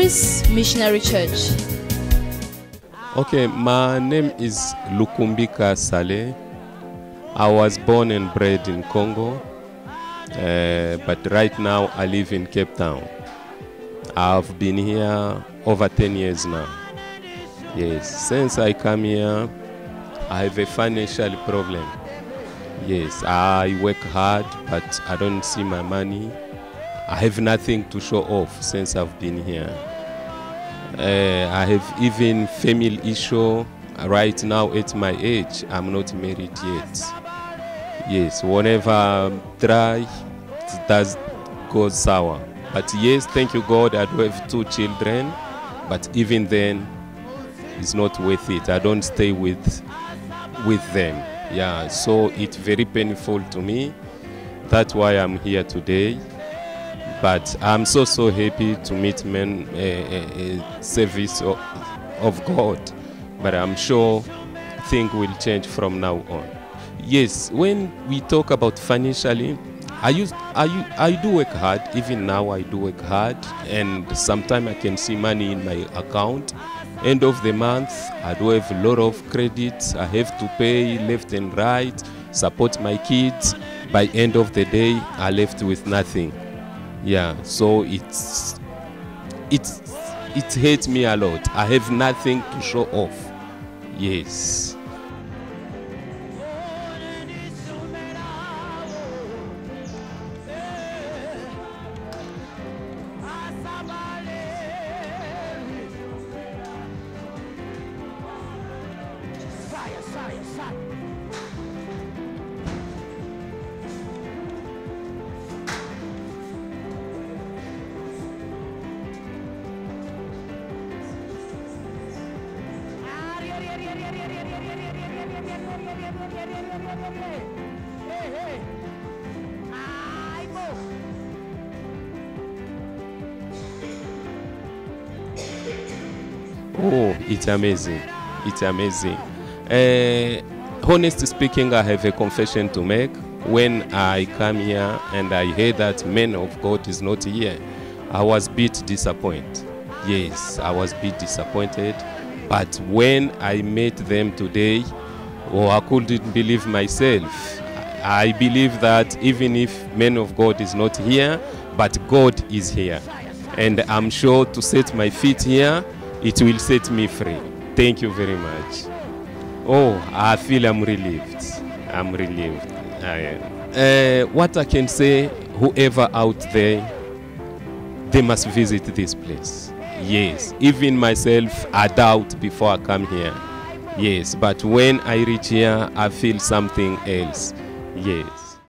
Peace Missionary Church. Okay, my name is Lukumbika Saleh. I was born and bred in Congo, but right now I live in Cape Town. I've been here over 10 years now. Yes, since I come here, I have a financial problem. Yes, I work hard, but I don't see my money. I have nothing to show off since I've been here. I have even family issue. Right now at my age, I'm not married yet. Yes, whenever I try, it does go sour. But yes, thank you God, I do have 2 children, but even then, it's not worth it. I don't stay with them. Yeah, so it's very painful to me. That's why I'm here today. But I'm so happy to meet service of God. But I'm sure things will change from now on. Yes, when we talk about financially, I do work hard. Even now I do work hard, and sometimes I can see money in my account. End of the month, I do have a lot of credits. I have to pay left and right, support my kids. By end of the day, I left with nothing. Yeah, so it hurts me a lot. I have nothing to show off. Yes. Oh, it's amazing. It's amazing. Honestly speaking, I have a confession to make. When I come here and I heard that man of God is not here, I was a bit disappointed. Yes, I was a bit disappointed. But when I met them today, I couldn't believe myself. I believe that even if man of God is not here, but God is here. And I'm sure to set my feet here, it will set me free. Thank you very much. Oh, I feel I'm relieved. I'm relieved. What I can say, whoever out there, they must visit this place. Yes, even myself, I doubt before I come here. Yes, but when I reach here, I feel something else. Yes.